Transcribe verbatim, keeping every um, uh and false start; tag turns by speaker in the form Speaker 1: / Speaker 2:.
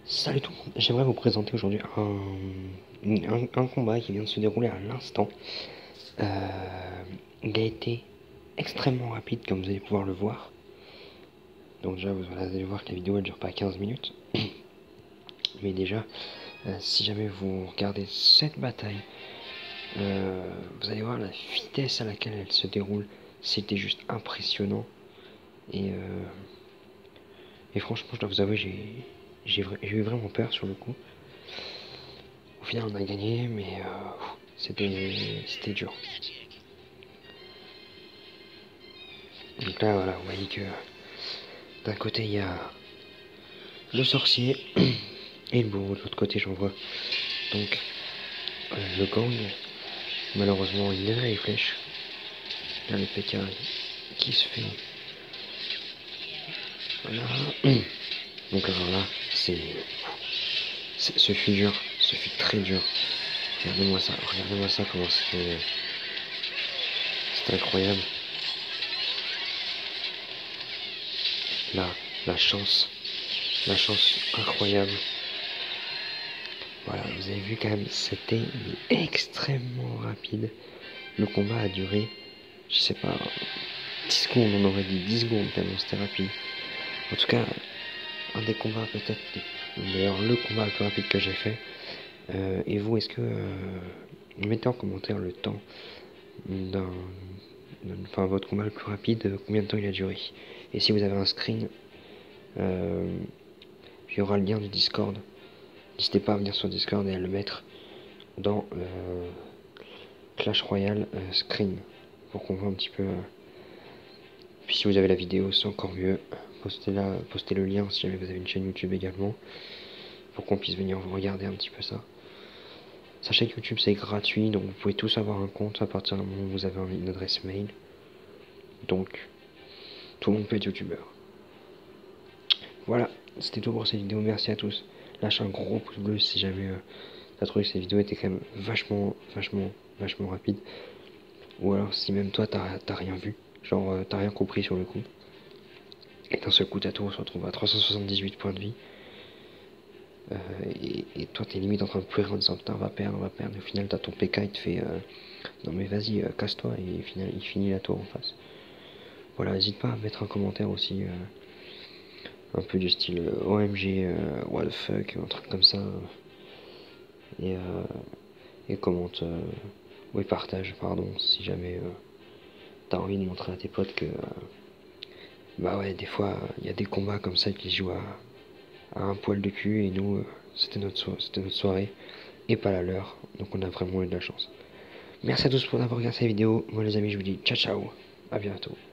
Speaker 1: Salut tout le monde, j'aimerais vous présenter aujourd'hui un, un, un combat qui vient de se dérouler à l'instant. Euh, il a été extrêmement rapide comme vous allez pouvoir le voir. Donc déjà vous allez voir que la vidéo elle dure pas quinze minutes. Mais déjà, euh, si jamais vous regardez cette bataille, euh, vous allez voir la vitesse à laquelle elle se déroule. C'était juste impressionnant. Et, euh, et franchement je dois vous avouer, j'ai j'ai eu vraiment peur sur le coup. Au final on a gagné, mais euh, c'était c'était dur. Donc là voilà, vous voyez que d'un côté il y a le sorcier et le bourreau, de l'autre côté j'en vois donc euh, le gang. Malheureusement il a les flèches. Là le P K qui se fait. Voilà. Donc alors là c'est. Ce fut dur, ce fut très dur. Regardez-moi ça, regardez-moi ça comment c'était. C'était incroyable. Là, la chance. La chance incroyable. Voilà, vous avez vu quand même, c'était extrêmement rapide. Le combat a duré, je sais pas, dix secondes, on aurait dit dix secondes tellement c'était rapide. En tout cas, un des combats peut-être, d'ailleurs le combat le plus rapide que j'ai fait. Euh, et vous, est-ce que... Euh, mettez en commentaire le temps d'un... Enfin, votre combat le plus rapide, combien de temps il a duré. Et si vous avez un screen, euh, il y aura le lien du Discord. N'hésitez pas à venir sur Discord et à le mettre dans euh, Clash Royale euh, Screen pour qu'on voit un petit peu. Euh... Puis si vous avez la vidéo, c'est encore mieux. Postez, la, postez le lien si jamais vous avez une chaîne YouTube également pour qu'on puisse venir vous regarder un petit peu ça. Sachez que YouTube c'est gratuit, donc vous pouvez tous avoir un compte à partir du moment où vous avez une adresse mail. Donc tout le monde peut être youtubeur. Voilà, c'était tout pour cette vidéo. Merci à tous. Lâchez un gros pouce bleu si jamais euh, t'as trouvé que cette vidéo était quand même vachement, vachement, vachement rapide. Ou alors si même toi t'as rien vu, genre euh, t'as rien compris sur le coup. Et d'un seul coup Tato on se retrouve à trois cent soixante-dix-huit points de vie. Euh, et, et toi t'es limite en train de pleurer en disant putain on va perdre, on va perdre. Et au final t'as ton P K, il te fait euh, non mais vas-y, euh, casse-toi, et au final il finit la tour en face. Voilà, n'hésite pas à mettre un commentaire aussi. Euh, un peu du style euh, O M G, euh, what the fuck, un truc comme ça. Et, euh, et commente, euh, ou partage, pardon, si jamais euh, t'as envie de montrer à tes potes que, euh, bah ouais, des fois, il y a des combats comme ça qui se jouent à, à un poil de cul, et nous, euh, c'était notre, so c'était notre soirée, et pas la leur, donc on a vraiment eu de la chance. Merci à tous pour avoir regardé cette vidéo. Moi les amis, je vous dis ciao ciao, à bientôt.